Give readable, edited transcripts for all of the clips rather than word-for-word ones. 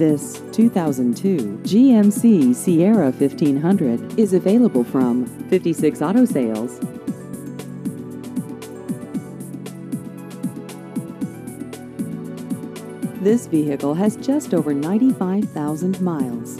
This 2002 GMC Sierra 1500 is available from 56 Auto Sales. This vehicle has just over 95,000 miles.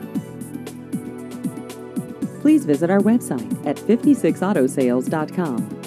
Please visit our website at 56autosales.com.